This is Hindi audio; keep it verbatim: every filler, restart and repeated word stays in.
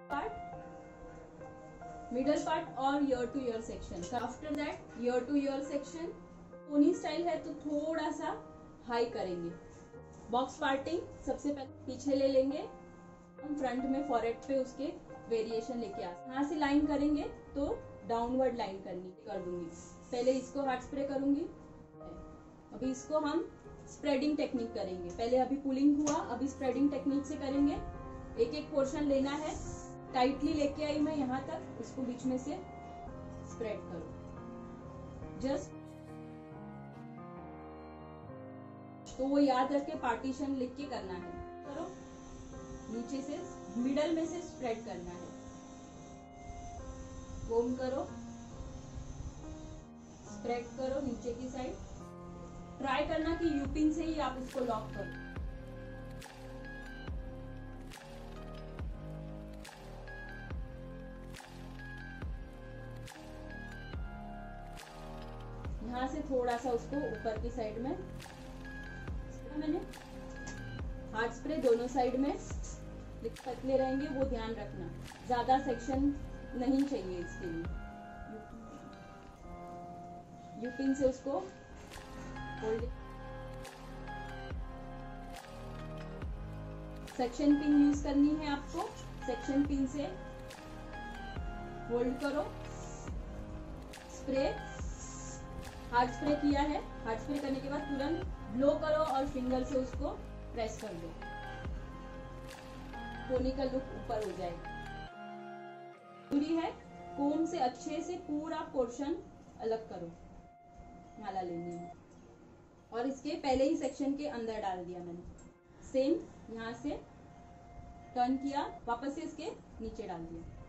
पार्ट, मिडल पार्ट और ear to ear section. After that ear to ear section. Pony style है तो थोड़ा सा हाई करेंगे। बॉक्स पार्टिंग सबसे पहले पीछे ले लेंगे, हम फ्रंट में फॉरहेड पे उसके वेरिएशन लेके आ। यहाँ से लाइन करेंगे तो डाउनवर्ड लाइन करनी कर दूंगी। पहले इसको हार्ड स्प्रे करूंगी, अभी इसको हम स्प्रेडिंग टेक्निक करेंगे। पहले अभी पुलिंग हुआ, अभी स्प्रेडिंग टेक्निक से करेंगे। एक एक पोर्शन लेना है, टाइटली लेके आई मैं यहाँ तक, उसको बीच में से स्प्रेड करो जस्ट। तो वो याद रख के पार्टीशन लिख के करना है। करो नीचे से मिडल में से स्प्रेड करना है। कोम करो, स्प्रेड करो नीचे की साइड। ट्राई करना कि यूपिन से ही आप उसको लॉक करो। यहाँ से थोड़ा सा उसको ऊपर की साइड में मैंने हार्ड स्प्रे दोनों साइड में पतले रहेंगे, वो ध्यान रखना। ज्यादा सेक्शन नहीं चाहिए इसके लिए। यूपिन से उसको होल्ड, सेक्शन पिन यूज करनी है आपको। सेक्शन पिन से होल्ड करो, स्प्रे हार्ड स्प्रे किया है। हार्ड स्प्रे करने के बाद तुरंत ब्लो करो और फिंगर से उसको प्रेस कर दो। पोनी का लुक ऊपर हो जाएगा। जरूरी है कोम से अच्छे से पूरा पोर्शन अलग करो। माला लेनी है और इसके पहले ही सेक्शन के अंदर डाल दिया मैंने। सेम यहाँ से टर्न किया, वापस से इसके नीचे डाल दिया।